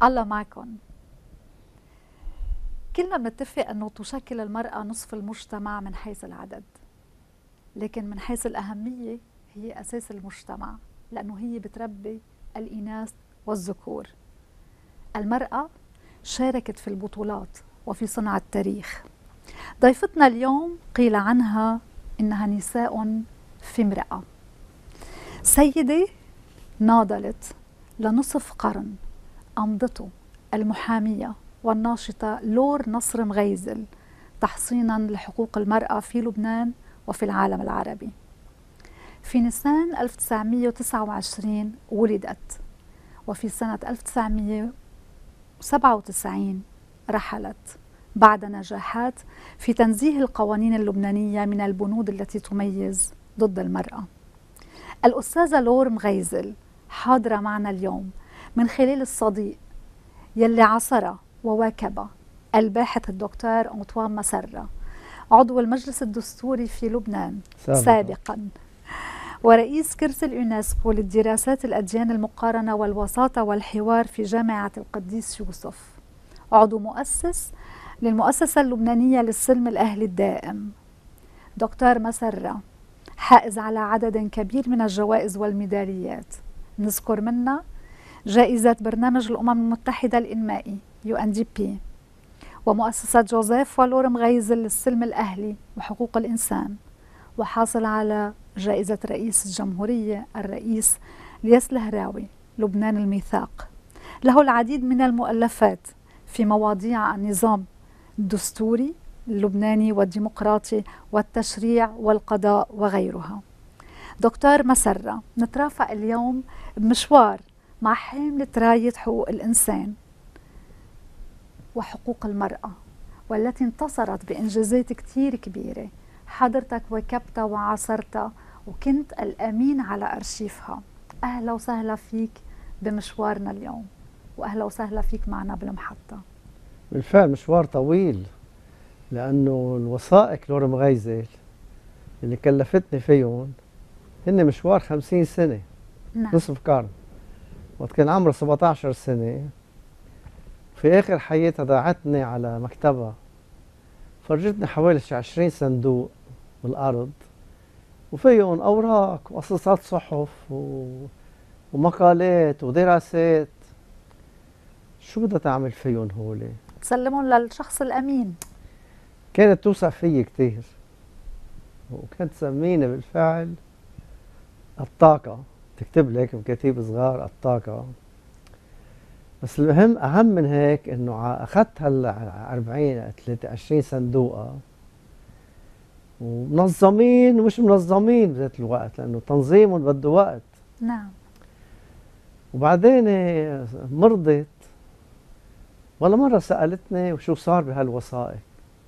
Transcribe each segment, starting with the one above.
الله معكم. كلنا بنتفق أنه تشكل المرأة نصف المجتمع من حيث العدد، لكن من حيث الأهمية هي أساس المجتمع، لأنه هي بتربي الإناث والذكور. المرأة شاركت في البطولات وفي صنع التاريخ. ضيفتنا اليوم قيل عنها إنها نساء في امرأة، سيدة ناضلت لنصف قرن أمضته المحامية والناشطة لور نصر مغيزل تحصينا لحقوق المرأة في لبنان وفي العالم العربي. في نيسان 1929 ولدت، وفي سنة 1997 رحلت بعد نجاحات في تنزيه القوانين اللبنانية من البنود التي تميز ضد المرأة. الأستاذة لور مغيزل حاضرة معنا اليوم من خلال الصديق يلي عاصر وواكب الباحث الدكتور أنطوان مسرة، عضو المجلس الدستوري في لبنان سابقا ورئيس كرسي اليونسكو للدراسات الأديان المقارنة والوساطة والحوار في جامعة القديس يوسف، عضو مؤسس للمؤسسة اللبنانية للسلم الأهلي الدائم. دكتور مسرة حائز على عدد كبير من الجوائز والميداليات، نذكر منها جائزة برنامج الأمم المتحدة الإنمائي UNDP، ومؤسسة جوزيف ولور مغيزل للسلم الأهلي وحقوق الإنسان، وحاصل على جائزة رئيس الجمهورية الرئيس الياس الهراوي لبنان الميثاق. له العديد من المؤلفات في مواضيع النظام الدستوري اللبناني والديمقراطي والتشريع والقضاء وغيرها. دكتور مسرة، نترافق اليوم بمشوار مع حاملة راية حقوق الإنسان وحقوق المرأة، والتي انتصرت بإنجازات كتير كبيرة. حضرتك واكبتها وعاصرتها وكنت الأمين على أرشيفها. أهلا وسهلا فيك بمشوارنا اليوم، وأهلا وسهلا فيك معنا بالمحطة. بالفعل مشوار طويل، لأنه الوثائق لور مغيزل اللي كلفتني فيهم هن مشوار 50 سنة. نعم. نصف قرن. وقت كان عمري 17 سنة في آخر حياتها دعتني على مكتبها، فرجتني حوالي 20 صندوق بالأرض وفيهم أوراق وقصصات صحف ومقالات ودراسات. شو بدها تعمل فيهم هولي؟ تسلمهم للشخص الأمين. كانت توثق فيي كتير، وكانت تسميني بالفعل الطاقة، تكتب لي هيك بكتيب صغار الطاقة. بس المهم أهم من هيك إنه أخذت هلا 20 صندوقة ومنظمين ومش منظمين بذات الوقت، لأنه تنظيمهم بده وقت. نعم. وبعدين مرضت، ولا مرة سألتني وشو صار بهالوثائق.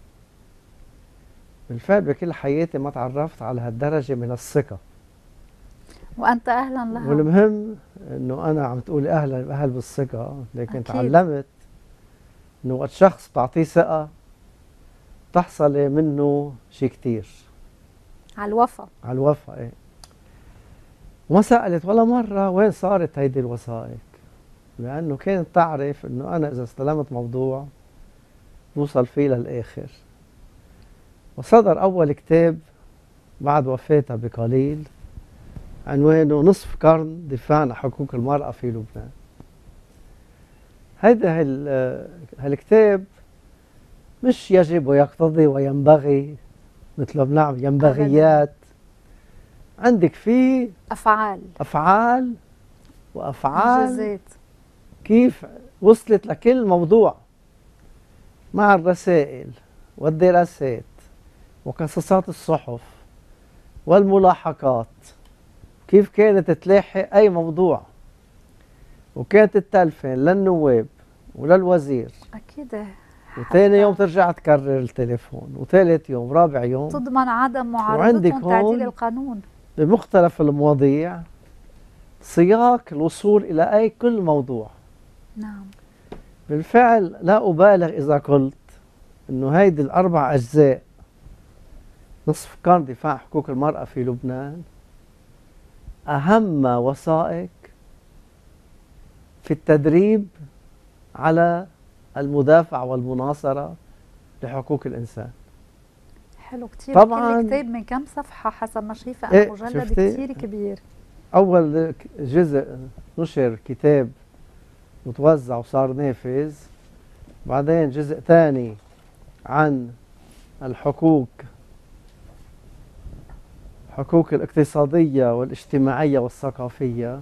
بالفعل بكل حياتي ما تعرفت على هالدرجة من الثقة، وأنت أهلا لها. والمهم إنه أنا عم تقولي أهل بالثقة، لكن أكيد. تعلمت إنه وقت شخص بتعطيه ثقة تحصلي منه شيء كتير. على الوفا. على الوفا. إيه. وما سألت ولا مرة وين صارت هيدي الوثائق، لأنه كانت تعرف إنه أنا إذا استلمت موضوع بوصل فيه للآخر. وصدر أول كتاب بعد وفاتها بقليل عنوانه نصف قرن دفاع عن حقوق المرأة في لبنان. هيدا هالكتاب مش يجب ويقتضي وينبغي، مثل ما بنعمل ينبغيات. عندك فيه أفعال وأفعال، إنجازات، كيف وصلت لكل موضوع، مع الرسائل والدراسات وقصصات الصحف والملاحقات، كيف كانت تلاحق أي موضوع، وكانت تتلفن للنواب وللوزير. أكيد. وثاني يوم ترجع تكرر التليفون، وثالث يوم، رابع يوم تضمن عدم معارضتهم تعديل القانون بمختلف المواضيع، سياق الوصول إلى كل موضوع. نعم. بالفعل لا أبالغ إذا قلت إنه هيدي الأربع أجزاء نصف قرن دفاع حقوق المرأة في لبنان أهم وثائق في التدريب على المدافع والمناصرة لحقوق الإنسان. حلو كتير. طبعاً كل كتاب من كم صفحة حسب ما شايفة إيه أنا؟ مجلد شفتي؟ كتير كبير. أول جزء نشر كتاب وتوزع وصار نافذ، بعدين جزء ثاني عن الحقوق الاقتصادية والاجتماعية والثقافية.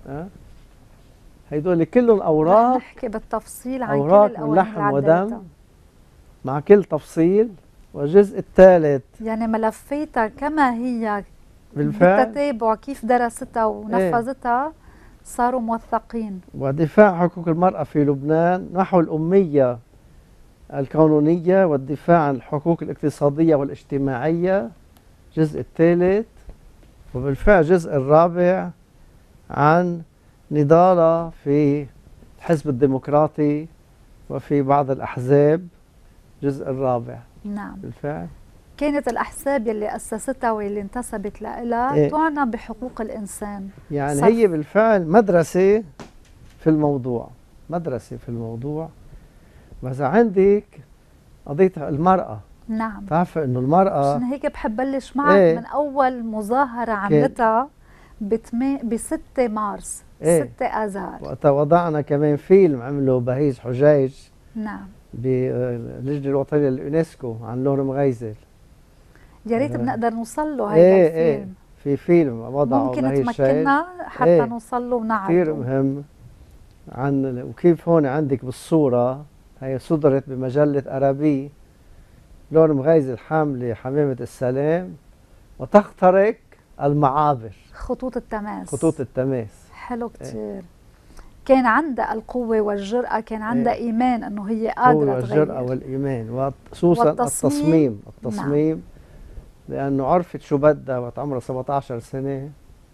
هيدول كلهم رح أوراق، نحكي بالتفصيل عن كل أوراق من القوانين اللي لحم ودم عدلتها. مع كل تفصيل. والجزء الثالث يعني ملفاتها كما هي بالفعل بالتتابع كيف درستها ونفذتها صاروا موثقين. ودفاع حقوق المرأة في لبنان نحو الأمية القانونية، والدفاع عن الحقوق الاقتصادية والاجتماعية الجزء الثالث. وبالفعل الجزء الرابع عن نضالها في الحزب الديمقراطي وفي بعض الأحزاب الجزء الرابع. نعم. بالفعل كانت الأحزاب يلي أسستها واللي انتسبت لها إيه؟ تعنى بحقوق الإنسان. يعني صف. هي بالفعل مدرسة في الموضوع، مدرسة في الموضوع. بس عندك قضية المرأة. نعم. تعرف إنه المرأة عشان هيك بحب بلش معك إيه؟ من أول مظاهرة عملتها ب 6 مارس، إيه؟ 6 آذار. وقتها وضعنا كمان فيلم عمله بهيج حجيج نعم. باللجنة الوطنية لليونسكو عن لور مغيزل. يا ريت بنقدر نوصل له هيدا إيه الفيلم. إيه في فيلم وضعه ممكن بهيج تمكننا حتى إيه؟ نوصل له ونعرضه. كثير مهم. عن وكيف هون عندك بالصورة هي صدرت بمجلة أرابي، لور مغيزل حاملة حمامة السلام وتخترق المعابر، خطوط التماس. خطوط التماس. حلو كتير. كان عندها القوة والجرأة، كان عندها إيمان أنه هي قادرة تغير. الجرأة والإيمان وخصوصا التصميم. نعم. لأنه عرفت شو بدها وقت عمرها 17 سنة،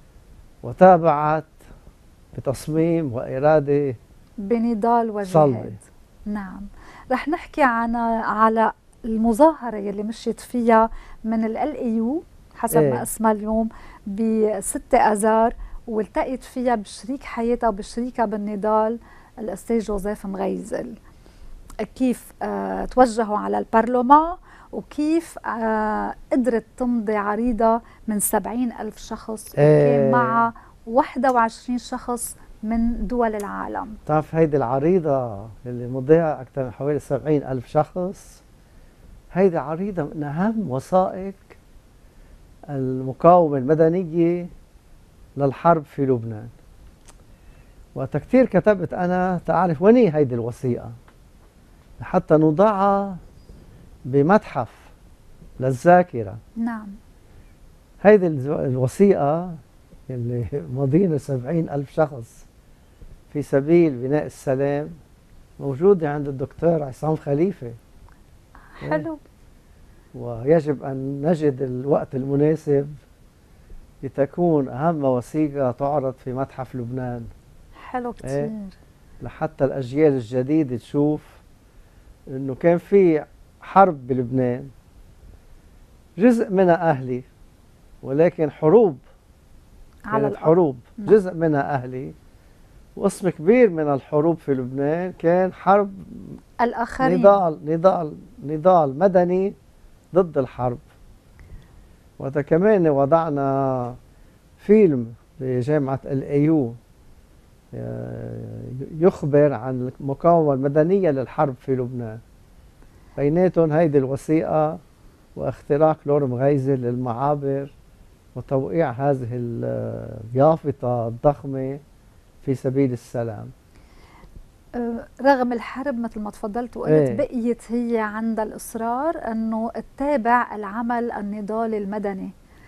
وتابعت بتصميم وإرادة بنضال وجهاد. صلبة. نعم. رح نحكي على المظاهرة يلي مشيت فيها من ال LAU حسب ما اسمها اليوم ب6 آذار، والتقيت فيها بشريك حياتها وبشريكها بالنضال الأستاذ جوزيف مغيزل. كيف توجهوا على البرلمان، وكيف قدرت تمضي عريضة من 70,000 شخص، وكان معها 21 شخص من دول العالم. بتعرف هيدي العريضة اللي مضيها أكثر من حوالي 70,000 شخص، هيدي عريضة من أهم وثائق المقاومة المدنية للحرب في لبنان. وقت كتير كتبت أنا تعرف وين هيدي الوثيقة حتى نضعها بمتحف للذاكرة. نعم. هيدي الوثيقة اللي ماضينا 70,000 شخص في سبيل بناء السلام موجودة عند الدكتور عصام خليفة. حلو. ويجب أن نجد الوقت المناسب لتكون أهم وثيقة تعرض في متحف لبنان. حلو كتير. لحتى الأجيال الجديدة تشوف إنه كان في حرب بلبنان، جزء منها أهلي، ولكن حروب على كانت حروب جزء منها أهلي، وقسم كبير من الحروب في لبنان كان حرب الآخرين. نضال مدني ضد الحرب. وهذا كمان وضعنا فيلم بجامعة LAU يخبر عن المقاومة المدنية للحرب في لبنان، بيناتهم هيدي الوثيقة واختراق لور مغيزل للمعابر وتوقيع هذه اليافطة الضخمة في سبيل السلام. رغم الحرب مثل ما تفضلت وقلت بقيت هي عندها الإصرار أنه تتابع العمل النضالي المدني.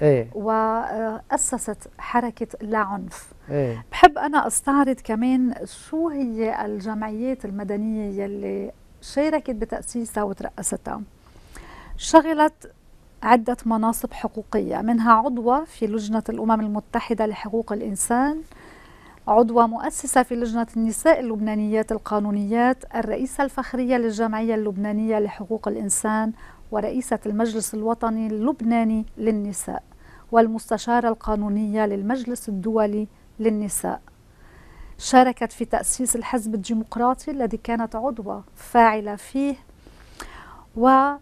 وأسست حركة لا عنف. بحب أنا أستعرض كمان شو هي الجمعيات المدنية يلي شاركت بتأسيسها وترأستها. شغلت عدة مناصب حقوقية، منها عضوة في لجنة الأمم المتحدة لحقوق الإنسان، عضوة مؤسسة في لجنة النساء اللبنانيات القانونيات، الرئيسة الفخرية للجمعية اللبنانية لحقوق الإنسان، ورئيسة المجلس الوطني اللبناني للنساء، والمستشارة القانونية للمجلس الدولي للنساء. شاركت في تأسيس الحزب الديمقراطي الذي كانت عضوة فاعلة فيه، وكان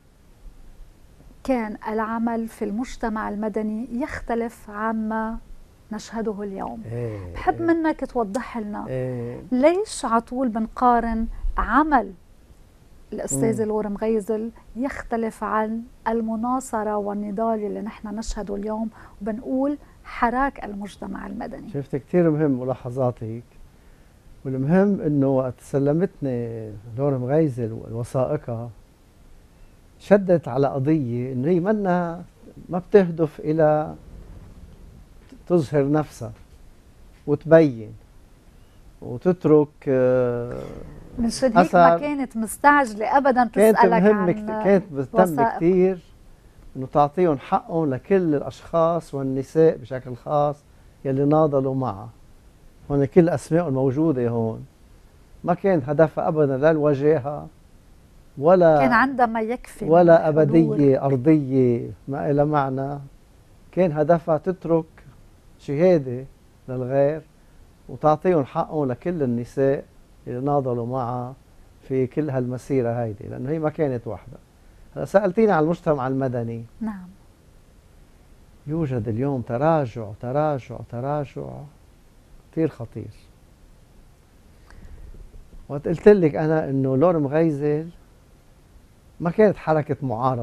العمل في المجتمع المدني يختلف عما نشهده اليوم. بحب منك توضح لنا ليش عطول بنقارن عمل الأستاذ لور مغيزل يختلف عن المناصرة والنضال اللي نحن نشهده اليوم، وبنقول حراك المجتمع المدني. شفت كثير مهم ملاحظاتك، والمهم انه وقت سلمتني لور مغيزل وثائقها شدت على قضية انه هي ما بتهدف الى تظهر نفسها وتبين وتترك من شد هيك ما كانت مستعجلة ابدا تسألك كانت مهتمة كثير انه تعطيهم حقهم لكل الاشخاص والنساء بشكل خاص يلي ناضلوا معها. هون كل اسمائهم موجودة هون. ما كان هدفها ابدا لا الوجاهة ولا كان عندها ما يكفي ولا ابدية ارضية ما لها معنى. كان هدفها تترك شهادة للغير وتعطيهم حقهم لكل النساء اللي ناضلوا معها في كل هالمسيرة هيدي، لأنه هي ما كانت وحدها. هلا سألتيني عن المجتمع المدني. نعم. يوجد اليوم تراجع كثير خطير. وقت قلت لك أنا إنه لور مغيزل ما كانت حركة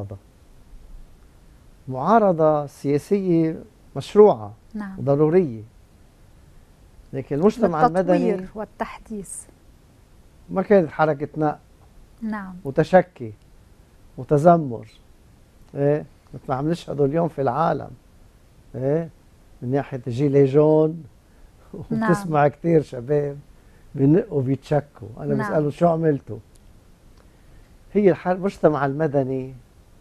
معارضة سياسية مشروعة. نعم. وضرورية. لكن المجتمع المدني التطوير والتحديث ما كانت حركة نق. نعم. وتشكي وتذمر. ايه مثل ما عم نشهده اليوم في العالم. ايه من ناحية جيلي جون وبتسمع كثير شباب بينقوا بيتشكوا. أنا بسأله شو عملتوا؟ هي المجتمع المدني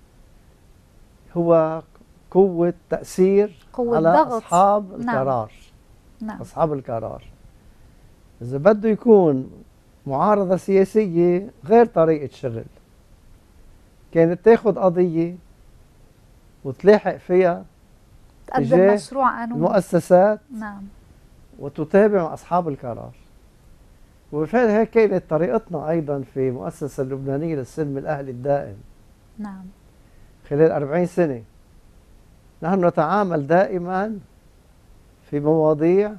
هو قوة تأثير على ضغط. أصحاب القرار. نعم. أصحاب القرار. إذا بده يكون معارضة سياسية غير طريقة شغل، كانت تاخذ قضية وتلاحق فيها تقدم مشروع قانوني المؤسسات. نعم. وتتابع مع أصحاب القرار. وبالفعل هيك كانت طريقتنا أيضا في المؤسسة اللبنانية للسلم الأهلي الدائم. نعم. خلال 40 سنة نحن نتعامل دائما في مواضيع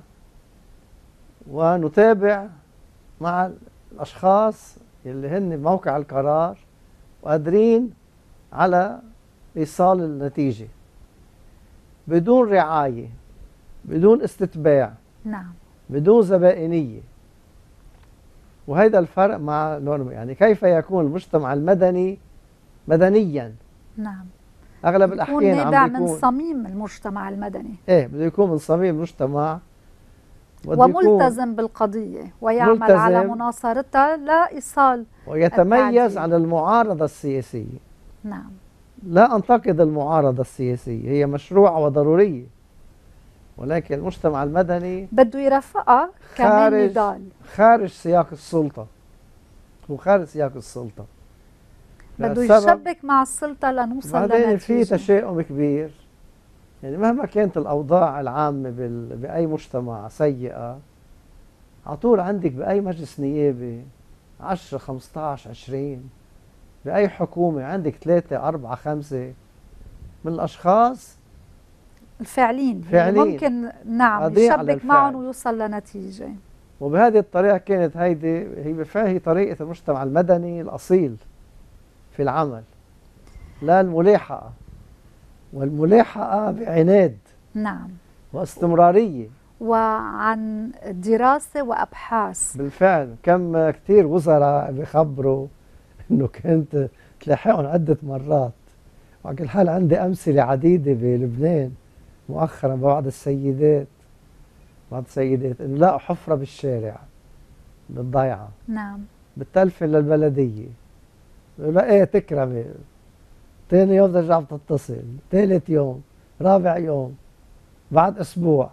ونتابع مع الأشخاص اللي هن بموقع القرار وقادرين على إيصال النتيجة بدون رعاية، بدون استتباع. نعم. بدون زبائنية. وهذا الفرق مع يعني كيف يكون المجتمع المدني مدنيا. نعم. أغلب الأحيان نابع من صميم المجتمع المدني. إيه بده يكون من صميم المجتمع وملتزم بالقضية ويعمل على مناصرتها لإيصال ويتميز عن المعارضة السياسية. نعم. لا أنتقد المعارضة السياسية، هي مشروعة وضرورية، ولكن المجتمع المدني بده يرفقها كمان نضال خارج سياق السلطة. هو خارج سياق السلطة، بده يشبك مع السلطة لنوصل لنتيجة. بعدين في تشاؤم كبير. يعني مهما كانت الأوضاع العامة بأي مجتمع سيئة، على طول عندك بأي مجلس نيابي 10 15 20، بأي حكومة عندك 3 4 5 من الأشخاص الفاعلين ممكن نعم يشبك معهم ويوصل لنتيجة. وبهذه الطريقة كانت هي بالفعل هي طريقة المجتمع المدني الأصيل في العمل، لا الملاحقة، والملاحقة بعناد. نعم. واستمرارية وعن دراسة وأبحاث. بالفعل كم كثير وزراء بيخبروا إنه كنت تلاحقهم عدة مرات. وعلى كل حال عندي أمثلة عديدة بلبنان مؤخرا بعض السيدات إنه لقوا حفرة بالشارع بالضيعة. نعم. بالتلفن للبلدية، لا ايه تكرمي، ثاني يوم ترجع بتتصل، ثالث يوم، رابع يوم، بعد اسبوع.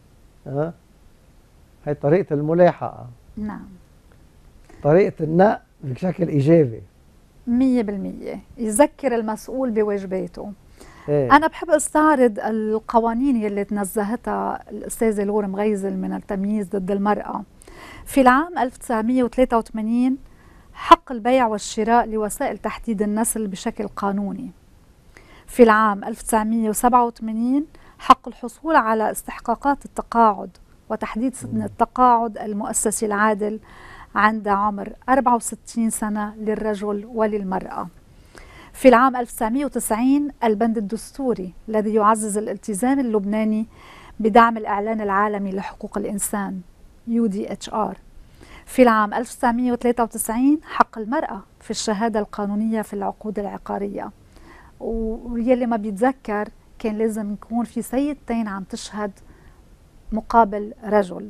هي طريقة الملاحقة. نعم. طريقة النق بشكل ايجابي 100%، يذكر المسؤول بواجباته. إيه؟ أنا بحب استعرض القوانين يلي تنزهتها الأستاذة لور مغيزل من التمييز ضد المرأة. في العام 1983 حق البيع والشراء لوسائل تحديد النسل بشكل قانوني. في العام 1987 حق الحصول على استحقاقات التقاعد وتحديد سن التقاعد المؤسسي العادل عند عمر 64 سنة للرجل وللمرأة. في العام 1990 البند الدستوري الذي يعزز الالتزام اللبناني بدعم الإعلان العالمي لحقوق الإنسان UDHR. في العام 1993 حق المرأة في الشهادة القانونية في العقود العقارية، ويلي ما بيتذكر كان لازم يكون في سيدتين عم تشهد مقابل رجل.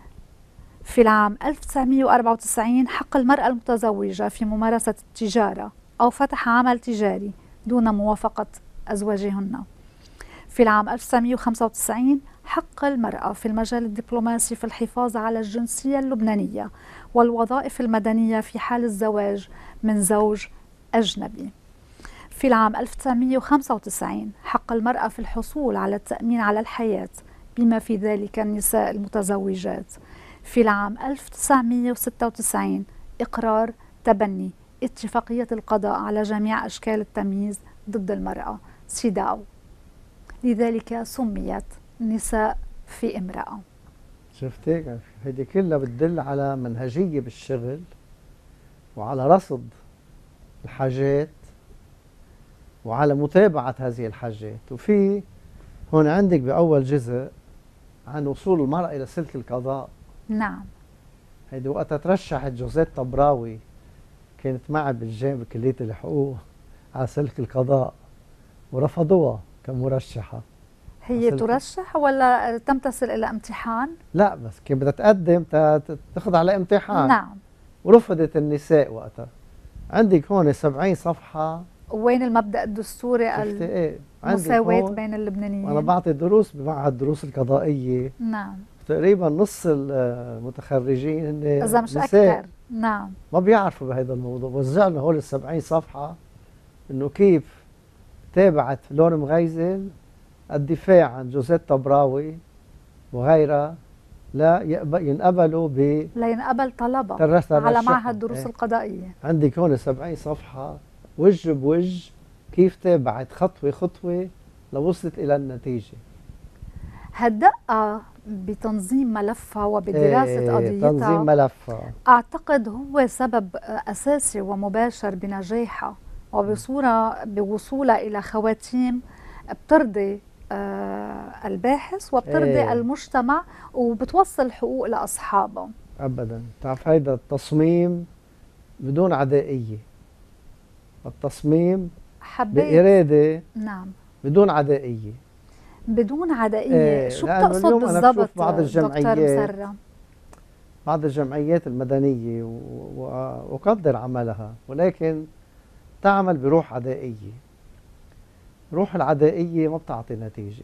في العام 1994 حق المرأة المتزوجة في ممارسة التجارة أو فتح عمل تجاري دون موافقة أزواجهن. في العام 1995 حق المرأة في المجال الدبلوماسي في الحفاظ على الجنسية اللبنانية والوظائف المدنية في حال الزواج من زوج أجنبي. في العام 1995 حق المرأة في الحصول على التأمين على الحياة بما في ذلك النساء المتزوجات. في العام 1996 إقرار تبني اتفاقية القضاء على جميع أشكال التمييز ضد المرأة سيداو، لذلك سميت نساء في امرأة. شفتي هيدي كلها بتدل على منهجية بالشغل وعلى رصد الحاجات وعلى متابعة هذه الحاجات. وفي هون عندك بأول جزء عن وصول المرأة إلى سلك القضاء. نعم. هيدي وقتها ترشحت جوزيت طبراوي، كانت معي بالجامعة بكلية الحقوق على سلك القضاء ورفضوها كمرشحة. هي ترشح ولا تمتثل إلى امتحان؟ لا، بس كانت بدها تقدم تخضع لامتحان. نعم. ورفضت النساء وقتها. عندك هون 70 صفحة. وين المبدأ الدستوري المساواة بين اللبنانيين؟ أنا بعطي دروس بمعهد الدروس القضائية. نعم. تقريبا نص المتخرجين هن إذا مش نساء. أكثر. نعم. ما بيعرفوا بهذا الموضوع. وزعنا هول 70 صفحة إنه كيف تابعت لور مغيزل الدفاع عن جوزيت طبراوي وغيرها لا ينقبلوا لا ينقبل طلبة على معهد الدروس القضائية. عندك هون 70 صفحة وجه بوجه كيف تابعت خطوة خطوة لوصلت إلى النتيجة. هالدقة بتنظيم ملفها وبدراسة قضيتها، تنظيم ملفها أعتقد هو سبب أساسي ومباشر بنجاحها بوصولها إلى خواتيم بترضي الباحث وبترضي المجتمع وبتوصل حقوق لأصحابه. أبدا. تعرف هيدا التصميم بدون عدائية، التصميم بإرادة. نعم. بدون عدائية. بدون عدائية. شو بتقصد بالضبط بعض الجمعيات، بعض الجمعيات المدنية وأقدر عملها، ولكن تعمل بروح عدائية. روح العدائية ما بتعطي نتيجة.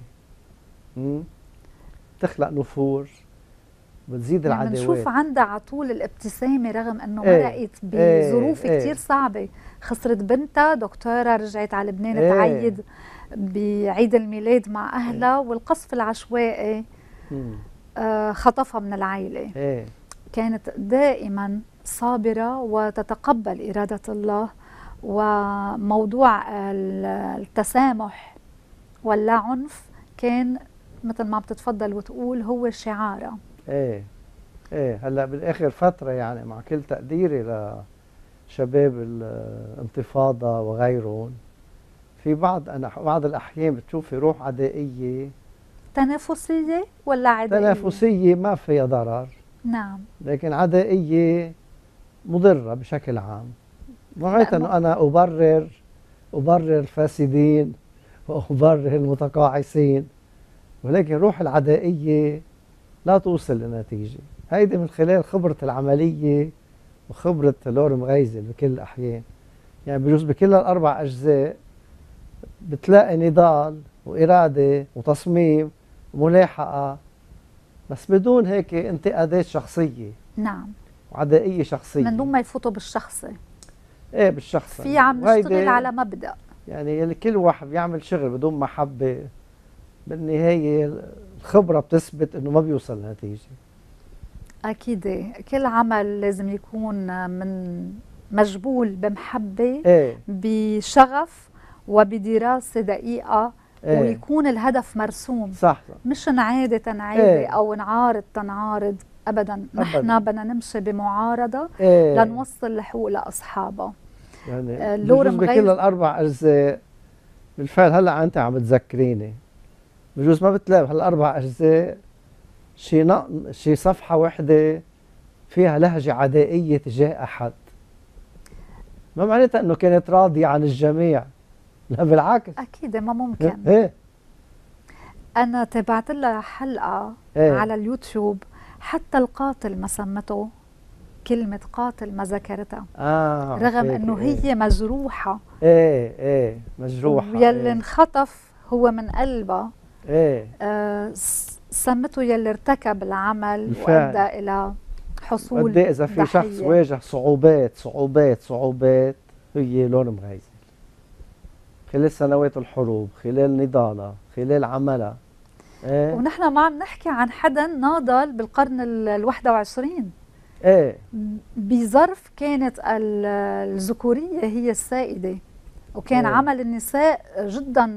بتخلق نفور، بتزيد يعني العداوات. بنشوف عندها على طول الابتسامة رغم انه مرقت بظروف كتير صعبة. خسرت بنتها، دكتورة رجعت على لبنان تعيد بعيد الميلاد مع أهلها، والقصف العشوائي خطفها من العائلة. كانت دائما صابرة وتتقبل إرادة الله، وموضوع التسامح واللا عنف كان مثل ما بتتفضل وتقول هو شعارها. هلا بالاخر فتره، يعني مع كل تقديري لشباب الانتفاضه وغيرهم، في بعض الاحيان بتشوفي روح عدائيه تنافسيه ولا عدائيه؟ تنافسيه ما فيها ضرر. نعم. لكن عدائيه مضره بشكل عام. معناتها انه انا ابرر الفاسدين وابرر المتقاعسين، ولكن روح العدائيه لا توصل لنتيجه. هيدي من خلال خبرة العملية وخبرة لور مغيزل بكل الأحيان. يعني بجوز بكل الأربع أجزاء بتلاقي نضال وإرادة وتصميم وملاحقة، بس بدون هيك انتقادات شخصية. نعم. وعدائية شخصية، من دون ما يفوتوا بالشخصي. بالشخصي. في عم نشتغل على مبدأ، يعني كل واحد بيعمل شغل بدون محبة، بالنهاية الخبرة بتثبت إنه ما بيوصل لنتيجة. أكيد كل عمل لازم يكون من مجبول بمحبة، ايه بشغف، وبدراسة دقيقة، ايه ويكون الهدف مرسوم، صح صح مش نعادي تنعادي ايه أو نعارض تنعارض. أبدا، ابدا نحن بدنا نمشي بمعارضة ايه. لنوصل الحقوق لأصحابها. يعني لورم بجوز بكل غيظ. الاربع اجزاء بالفعل هلا انت عم تذكريني، بجوز ما بتلاقي هالاربع اجزاء شي صفحه وحده فيها لهجه عدائيه تجاه احد، ما معناتها انه كانت راضيه عن الجميع، لا بالعكس. أكيد ما ممكن. ايه أنا تابعت لها حلقة ايه على اليوتيوب، حتى القاتل ما سمته كلمة قاتل، ما ذكرتها، رغم هيك أنه ايه هي مجروحة، ايه مجروحه ويلي ايه انخطف هو من قلبها. ايه سمته يلي ارتكب العمل بالفعل. وأدى إلى قد حصول ايه اذا في شخص ضحية. واجه صعوبات هي لون مغيزة خلال سنوات الحروب، خلال نضالها، خلال عملها. ايه ونحن ما عم نحكي عن حدا ناضل بالقرن ال21، ايه بظرف كانت الذكورية هي السائدة، وكان ايه عمل النساء جدا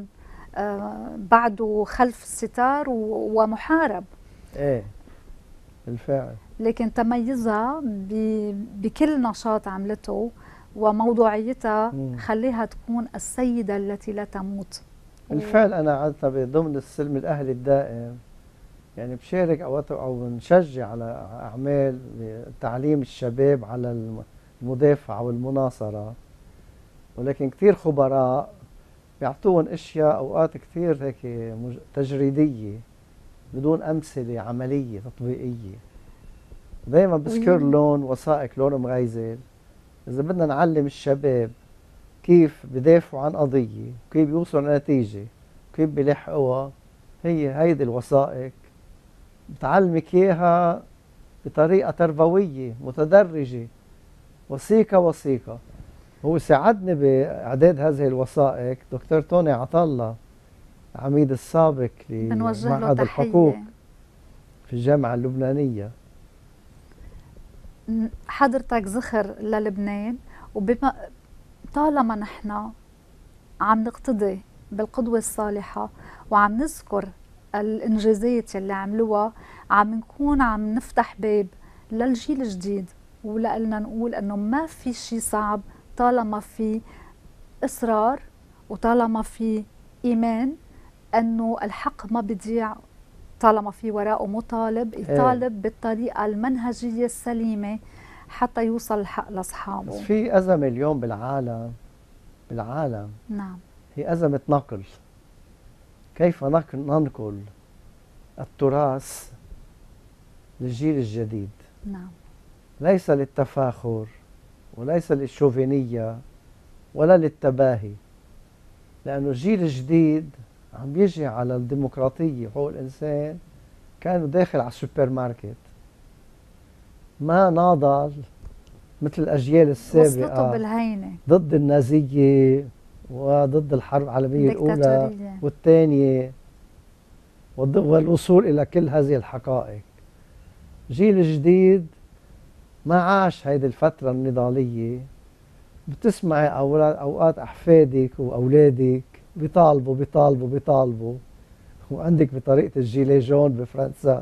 بعده خلف الستار ومحارب. ايه بالفعل. لكن تميزها بكل نشاط عملته وموضوعيتها مم. خليها تكون السيدة التي لا تموت. بالفعل انا عادة ضمن السلم الاهلي الدائم يعني بشارك او نشجع على اعمال تعليم الشباب على المدافعة والمناصرة، ولكن كثير خبراء بيعطوهم اشياء اوقات كثير هيك تجريدية بدون امثلة عملية تطبيقية. دايما بذكر لون وثائق لون مغيزل، اذا بدنا نعلم الشباب كيف بدافعوا عن قضية، كيف بيوصلوا لنتيجة، كيف بيلحقوها، هي هيدي الوثائق بتعلمك اياها بطريقة تربوية متدرجة، وثيقة وثيقة. هو ساعدني بإعداد هذه الوثائق دكتور توني عطلة، العميد السابق بنوجه له لمعهد الحقوق تحية. في الجامعة اللبنانية. حضرتك زخر للبنان، وبما طالما نحن عم نقتدي بالقدوة الصالحة وعم نذكر الإنجازات اللي عملوها، عم نكون عم نفتح باب للجيل الجديد، ولقلنا نقول أنه ما في شيء صعب طالما في إصرار، وطالما في إيمان أنه الحق ما بيضيع، طالما في وراءه مطالب يطالب بالطريقة المنهجية السليمة حتى يوصل الحق لأصحابه. بس في أزمة اليوم بالعالم نعم. هي أزمة نقل. كيف ننقل التراث للجيل الجديد؟ نعم. ليس للتفاخر وليس للشوفينية ولا للتباهي، لأنه الجيل الجديد عم بيجي على الديمقراطية وحقوق الإنسان كانوا داخل على السوبر ماركت، ما ناضل مثل الأجيال وصلته السابقة بالهينة ضد النازية وضد الحرب العالمية الأولى والثانية والوصول إلى كل هذه الحقائق. جيل جديد ما عاش هيدي الفترة النضالية. بتسمعي أوقات أحفادك وأولادك بيطالبوا، وعندك بطريقة الجيلي جون بفرنسا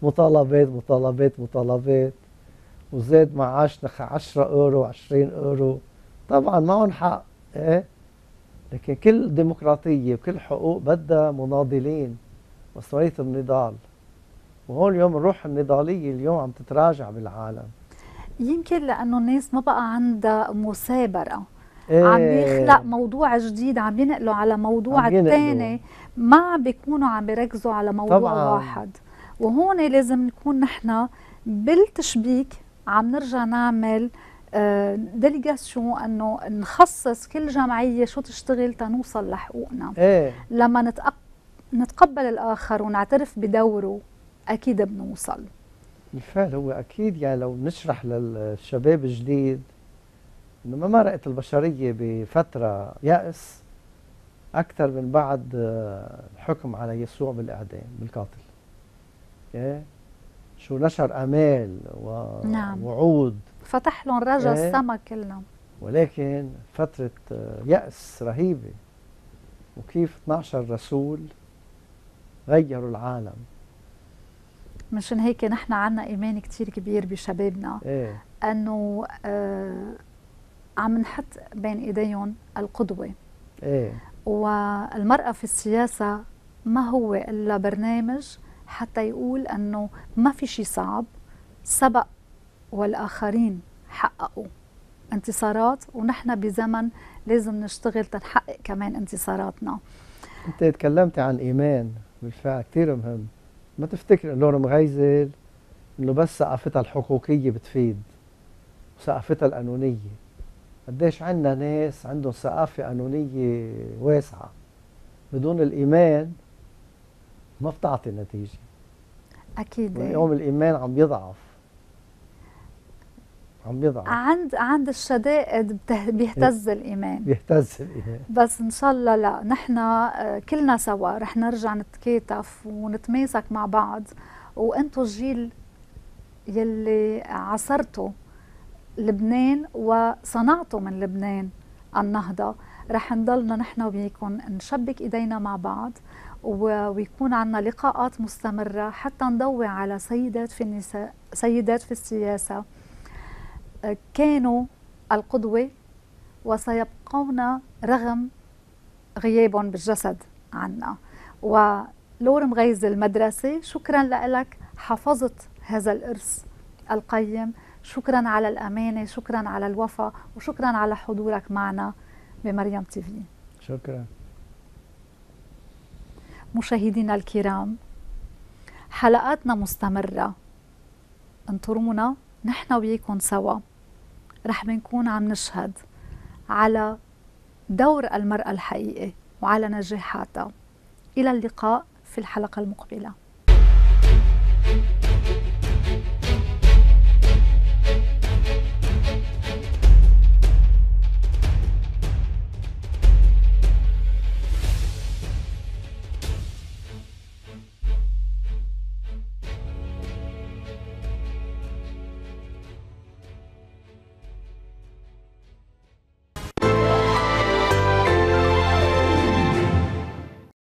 مطالبات، وزاد معاش 10 أورو 20 أورو. طبعا معهم حق، إيه؟ لكن كل ديمقراطية وكل حقوق بدها مناضلين مسؤولية النضال، وهون اليوم الروح النضالية اليوم عم تتراجع بالعالم. يمكن لأنه الناس ما بقى عندها مثابرة، إيه؟ عم بيخلق موضوع جديد، عم بينقلوا على موضوع الثاني، ما عم بيكونوا عم بيركزوا على موضوع طبعاً واحد. وهون لازم نكون نحن بالتشبيك عم نرجع نعمل ديليغاسيون، انه نخصص كل جمعية شو تشتغل تنوصل لحقوقنا. إيه؟ لما نتقبل الآخر ونعترف بدوره أكيد بنوصل. بالفعل هو أكيد، يعني لو نشرح للشباب الجديد إنه ما مرقت البشرية بفترة يأس أكثر من بعد الحكم على يسوع بالإعدام بالقاتل. إيه؟ شو نشر آمال نعم. ووعود. فتح لهم رجا إيه. السما كلنا. ولكن فترة يأس رهيبة، وكيف 12 رسول غيروا العالم. مشان هيك نحن عنا إيمان كتير كبير بشبابنا، ايه أنه عم نحط بين إيديهم القدوة. ايه والمرأة في السياسة ما هو إلا برنامج حتى يقول أنه ما في شيء صعب، سبق والآخرين حققوا انتصارات، ونحن بزمن لازم نشتغل تنحقق كمان انتصاراتنا. انت تكلمتي عن ايمان، بالفعل كثير مهم. ما تفتكر انه لورا مغيزل انه بس ثقافتها الحقوقيه بتفيد وثقافتها القانونيه. قديش عندنا ناس عندهم ثقافه قانونيه واسعه، بدون الايمان ما بتعطي نتيجه. أكيد. واليوم الايمان عم يضعف، عم يضعف. عند الشدائد بيهتز الإيمان. بيهتز الايمان. بس إن شاء الله لا، نحن كلنا سوا رح نرجع نتكاتف ونتماسك مع بعض، وأنتوا الجيل يلي عصرتوا لبنان وصنعتوا من لبنان النهضة، رح نضلنا نحن وياكم نشبك إيدينا مع بعض، ويكون عنا لقاءات مستمرة حتى نضوي على سيدات في النساء، سيدات في السياسة كانوا القدوة وسيبقون رغم غيابهم بالجسد عنا. ولور مغيزل المدرسة، شكرا لك، حفظت هذا الإرث القيم. شكرا على الأمانة، شكرا على الوفاء، وشكرا على حضورك معنا بمريم تي في. شكرا. مشاهدينا الكرام، حلقاتنا مستمرة، انطرونا، نحن وياكم سوا رح بنكون عم نشهد على دور المرأة الحقيقي وعلى نجاحاتها. إلى اللقاء في الحلقة المقبلة.